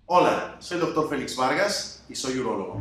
Hola, soy el Dr. Félix Vargas y soy urólogo.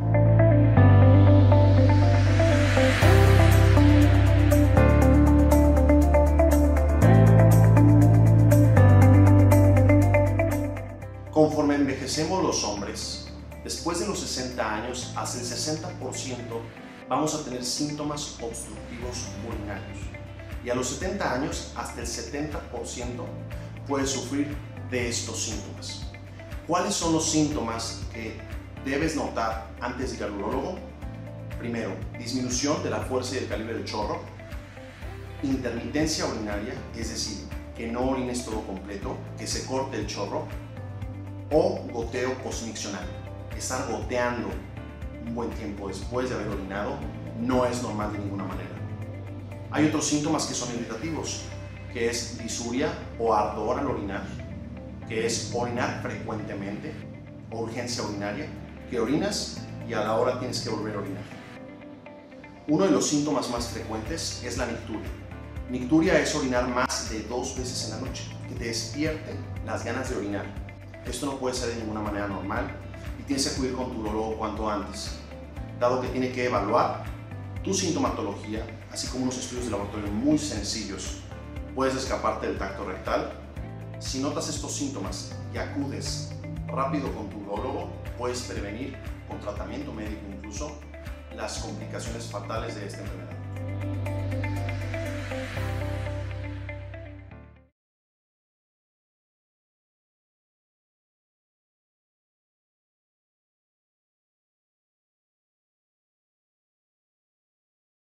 Conforme envejecemos los hombres, después de los 60 años, hasta el 60% vamos a tener síntomas obstructivos urinarios. Y a los 70 años, hasta el 70% puede sufrir de estos síntomas. ¿Cuáles son los síntomas que debes notar antes de ir al urólogo? Primero, disminución de la fuerza y el calibre del chorro, intermitencia urinaria, es decir, que no orines todo completo, que se corte el chorro, o goteo postmiccional, estar goteando un buen tiempo después de haber orinado no es normal de ninguna manera. Hay otros síntomas que son irritativos, que es disuria o ardor al orinar, que es orinar frecuentemente, o urgencia urinaria, que orinas y a la hora tienes que volver a orinar. Uno de los síntomas más frecuentes es la nicturia. Nicturia es orinar más de 2 veces en la noche, que te despierten las ganas de orinar. Esto no puede ser de ninguna manera normal y tienes que acudir con tu urólogo cuanto antes, dado que tiene que evaluar tu sintomatología, así como unos estudios de laboratorio muy sencillos. Puedes escaparte del tacto rectal. Si notas estos síntomas y acudes rápido con tu urólogo, puedes prevenir con tratamiento médico incluso las complicaciones fatales de esta enfermedad.